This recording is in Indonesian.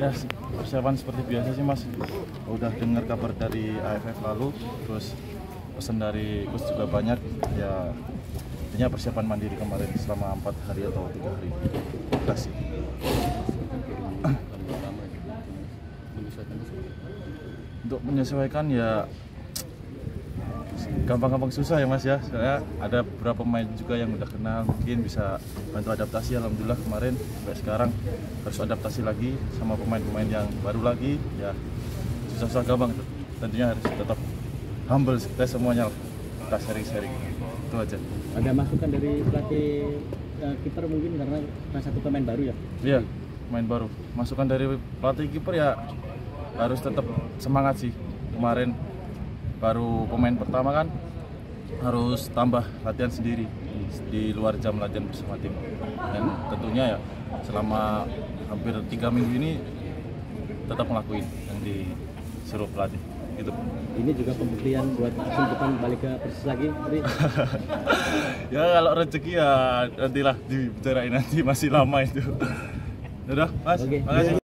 Ya, persiapan seperti biasa sih Mas. Udah dengar kabar dari AFF lalu, terus pesan dari coach juga banyak. Ya, intinya persiapan mandiri kemarin selama 4 hari atau 3 hari. Udah sih. Untuk menyesuaikan ya gampang-gampang susah ya Mas ya. Saya ada beberapa pemain juga yang udah kenal, mungkin bisa bantu adaptasi. Alhamdulillah kemarin sampai sekarang harus adaptasi lagi sama pemain-pemain yang baru lagi. Ya susah-susah gampang, tentunya harus tetap humble kita semuanya, kita sharing-sharing itu aja. Ada masukan dari pelatih kiper mungkin karena satu pemain baru ya? Iya, pemain baru. Masukan dari pelatih kiper ya harus tetap semangat sih. Kemarin baru pemain pertama kan, harus tambah latihan sendiri di luar jam latihan bersama tim. Dan tentunya ya selama hampir 3 minggu ini tetap ngelakuin yang disuruh pelatih gitu. Ini juga pembuktian buat musim depan balik ke Persis lagi. Ya kalau rezeki ya nantilah dibicarain, nanti masih lama itu. Udah Mas, Oke. makasih.